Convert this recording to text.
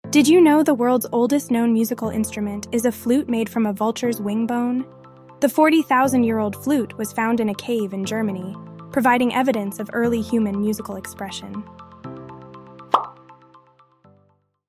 Did you know the world's oldest known musical instrument is a flute made from a vulture's wing bone? The 40,000-year-old flute was found in a cave in Germany, providing evidence of early human musical expression.